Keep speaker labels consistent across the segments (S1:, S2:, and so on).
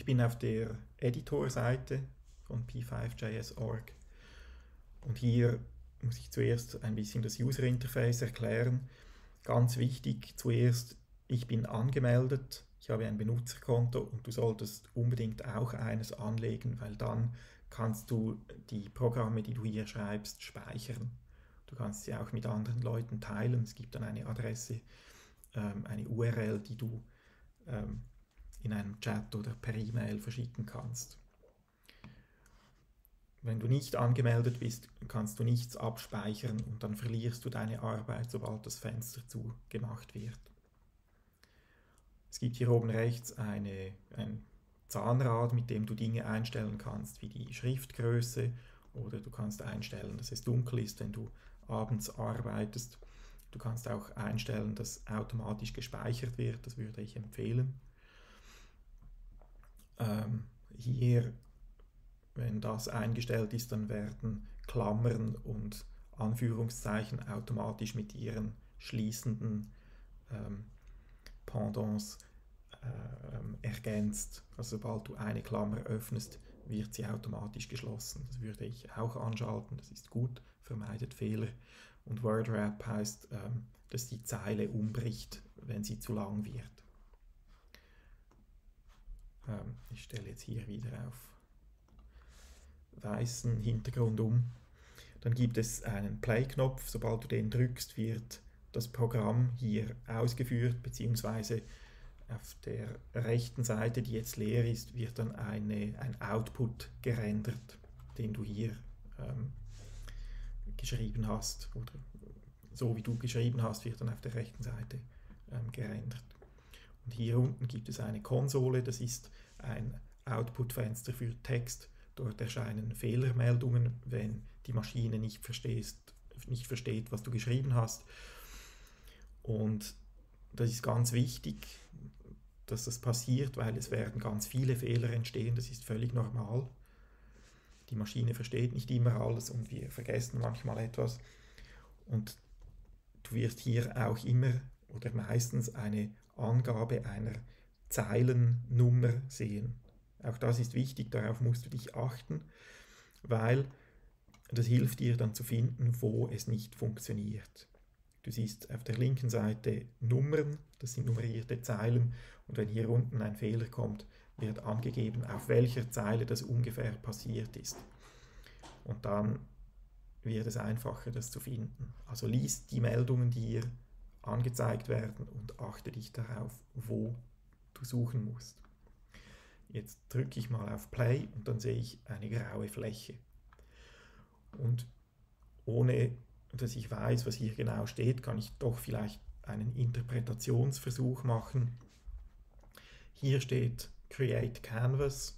S1: Ich bin auf der Editor-Seite von p5.js.org und hier muss ich zuerst ein bisschen das User-Interface erklären. Ganz wichtig zuerst, ich bin angemeldet, ich habe ein Benutzerkonto und du solltest unbedingt auch eines anlegen, weil dann kannst du die Programme, die du hier schreibst, speichern. Du kannst sie auch mit anderen Leuten teilen. Es gibt dann eine Adresse, eine URL, die du in einem Chat oder per E-Mail verschicken kannst. Wenn du nicht angemeldet bist, kannst du nichts abspeichern und dann verlierst du deine Arbeit, sobald das Fenster zugemacht wird. Es gibt hier oben rechts ein Zahnrad, mit dem du Dinge einstellen kannst, wie die Schriftgröße, oder du kannst einstellen, dass es dunkel ist, wenn du abends arbeitest. Du kannst auch einstellen, dass automatisch gespeichert wird, das würde ich empfehlen. Hier, wenn das eingestellt ist, dann werden Klammern und Anführungszeichen automatisch mit ihren schließenden Pendants ergänzt. Also sobald du eine Klammer öffnest, wird sie automatisch geschlossen. Das würde ich auch anschalten, das ist gut, vermeidet Fehler. Und Word-Wrap heißt, dass die Zeile umbricht, wenn sie zu lang wird. Ich stelle jetzt hier wieder auf weißen Hintergrund um. Dann gibt es einen Play-Knopf. Sobald du den drückst, wird das Programm hier ausgeführt, beziehungsweise auf der rechten Seite, die jetzt leer ist, wird dann ein Output gerendert, den du hier geschrieben hast. Oder so wie du geschrieben hast, wird dann auf der rechten Seite gerendert. Und hier unten gibt es eine Konsole, das ist ein Output-Fenster für Text. Dort erscheinen Fehlermeldungen, wenn die Maschine nicht versteht, was du geschrieben hast. Und das ist ganz wichtig, dass das passiert, weil es werden ganz viele Fehler entstehen, das ist völlig normal. Die Maschine versteht nicht immer alles und wir vergessen manchmal etwas. Und du wirst hier auch immer oder meistens eine Angabe einer Zeilennummer sehen. Auch das ist wichtig, darauf musst du dich achten, weil das hilft dir dann zu finden, wo es nicht funktioniert. Du siehst auf der linken Seite Nummern, das sind nummerierte Zeilen, und wenn hier unten ein Fehler kommt, wird angegeben, auf welcher Zeile das ungefähr passiert ist. Und dann wird es einfacher, das zu finden. Also lies die Meldungen, die hier angezeigt werden, und achte dich darauf, wo du suchen musst. Jetzt drücke ich mal auf Play und dann sehe ich eine graue Fläche. Und ohne dass ich weiß, was hier genau steht, kann ich doch vielleicht einen Interpretationsversuch machen. Hier steht Create Canvas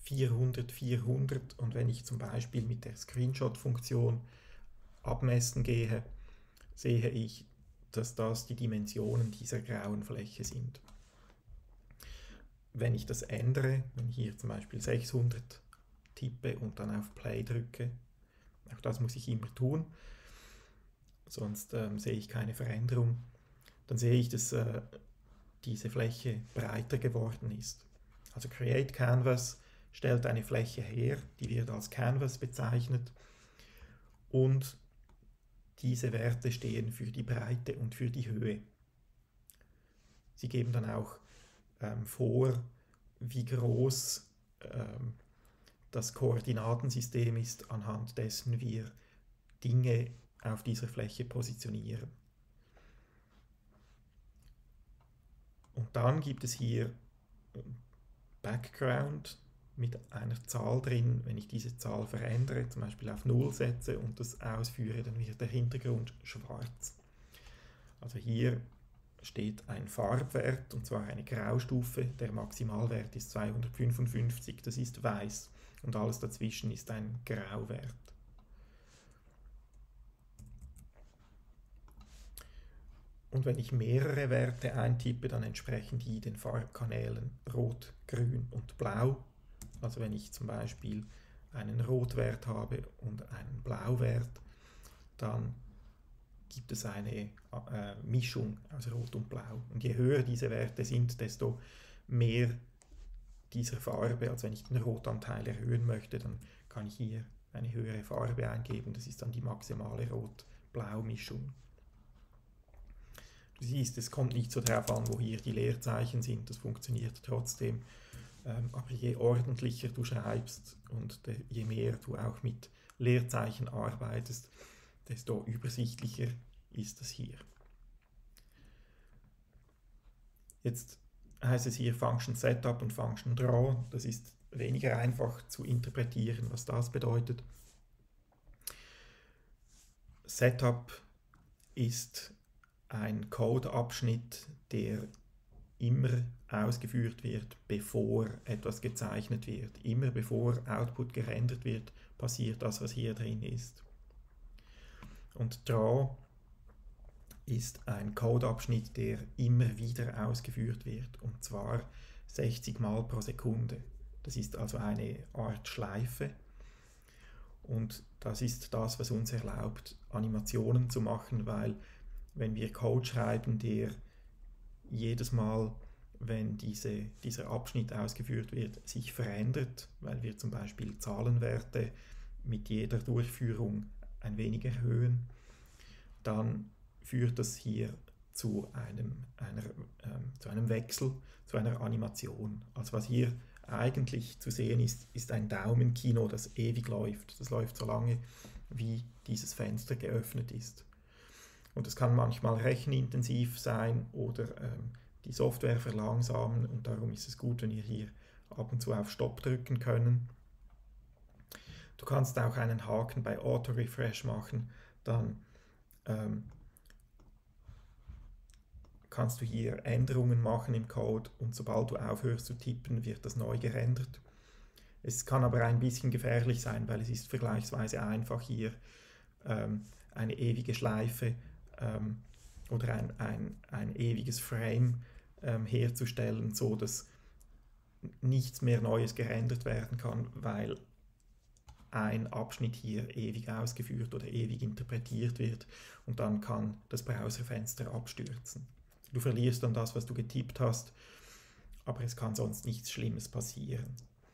S1: 400 und wenn ich zum Beispiel mit der Screenshot-Funktion abmessen gehe, sehe ich, dass das die Dimensionen dieser grauen Fläche sind. Wenn ich das ändere, wenn ich hier zum Beispiel 600 tippe und dann auf Play drücke, auch das muss ich immer tun, sonst sehe ich keine Veränderung, dann sehe ich, dass diese Fläche breiter geworden ist. Also Create Canvas stellt eine Fläche her, die wird als Canvas bezeichnet, und diese Werte stehen für die Breite und für die Höhe. Sie geben dann auch vor, wie groß das Koordinatensystem ist, anhand dessen wir Dinge auf dieser Fläche positionieren. Und dann gibt es hier Background mit einer Zahl drin. Wenn ich diese Zahl verändere, zum Beispiel auf 0 setze und das ausführe, dann wird der Hintergrund schwarz. Also hier steht ein Farbwert, und zwar eine Graustufe. Der Maximalwert ist 255, das ist weiß, und alles dazwischen ist ein Grauwert. Und wenn ich mehrere Werte eintippe, dann entsprechen die den Farbkanälen Rot, Grün und Blau. Also wenn ich zum Beispiel einen Rotwert habe und einen Blauwert, dann gibt es eine Mischung aus Rot und Blau. Und je höher diese Werte sind, desto mehr dieser Farbe, also wenn ich den Rotanteil erhöhen möchte, dann kann ich hier eine höhere Farbe eingeben. Das ist dann die maximale Rot-Blau-Mischung. Du siehst, es kommt nicht so darauf an, wo hier die Leerzeichen sind, das funktioniert trotzdem. Aber je ordentlicher du schreibst und je mehr du auch mit Leerzeichen arbeitest, desto übersichtlicher ist es hier. Jetzt heißt es hier Function Setup und Function Draw. Das ist weniger einfach zu interpretieren, was das bedeutet. Setup ist ein Codeabschnitt, der immer ausgeführt wird, bevor etwas gezeichnet wird. Immer bevor Output gerendert wird, passiert das, was hier drin ist. Und Draw ist ein Codeabschnitt, der immer wieder ausgeführt wird, und zwar 60 Mal pro Sekunde. Das ist also eine Art Schleife, und das ist das, was uns erlaubt, Animationen zu machen, weil wenn wir Code schreiben, der jedes Mal, wenn dieser Abschnitt ausgeführt wird, sich verändert, weil wir zum Beispiel Zahlenwerte mit jeder Durchführung ein wenig erhöhen, dann führt das hier zu einem Wechsel, zu einer Animation. Also was hier eigentlich zu sehen ist, ist ein Daumenkino, das ewig läuft. Das läuft so lange, wie dieses Fenster geöffnet ist. Und das kann manchmal rechenintensiv sein oder die Software verlangsamen, und darum ist es gut, wenn wir hier ab und zu auf Stopp drücken können. Du kannst auch einen Haken bei Auto-Refresh machen, dann kannst du hier Änderungen machen im Code, und sobald du aufhörst zu tippen, wird das neu gerendert. Es kann aber ein bisschen gefährlich sein, weil es ist vergleichsweise einfach, hier eine ewige Schleife oder ein ewiges Frame herzustellen, so dass nichts mehr Neues gerendert werden kann, weil ein Abschnitt hier ewig ausgeführt oder ewig interpretiert wird, und dann kann das Browserfenster abstürzen. Du verlierst dann das, was du getippt hast, aber es kann sonst nichts Schlimmes passieren.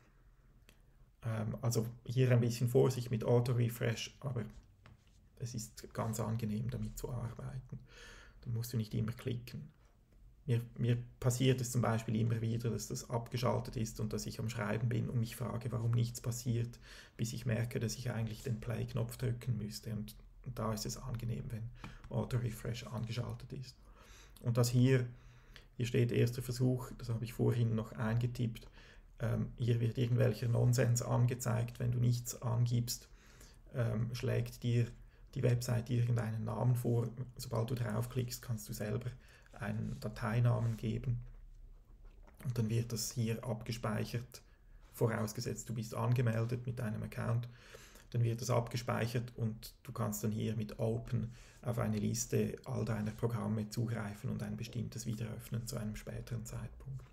S1: Also hier ein bisschen Vorsicht mit Auto-Refresh, aber es ist ganz angenehm, damit zu arbeiten. Dann musst du nicht immer klicken. Mir passiert es zum Beispiel immer wieder, dass das abgeschaltet ist und dass ich am Schreiben bin und mich frage, warum nichts passiert, bis ich merke, dass ich eigentlich den Play-Knopf drücken müsste. Und da ist es angenehm, wenn Auto-Refresh angeschaltet ist. Und das hier steht erster Versuch, das habe ich vorhin noch eingetippt. Hier wird irgendwelcher Nonsens angezeigt. Wenn du nichts angibst, schlägt dir die Website irgendeinen Namen vor. Sobald du draufklickst, kannst du selber einen Dateinamen geben, und dann wird das hier abgespeichert, vorausgesetzt du bist angemeldet mit deinem Account, dann wird das abgespeichert, und du kannst dann hier mit Open auf eine Liste all deiner Programme zugreifen und ein bestimmtes wieder öffnen zu einem späteren Zeitpunkt.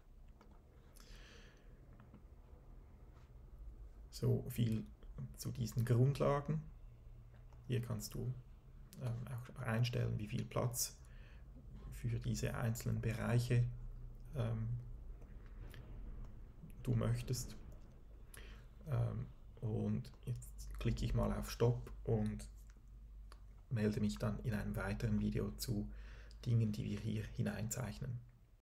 S1: So viel zu diesen Grundlagen. Hier kannst du auch einstellen, wie viel Platz für diese einzelnen Bereiche du möchtest. Und jetzt klicke ich mal auf Stopp und melde mich dann in einem weiteren Video zu Dingen, die wir hier hineinzeichnen.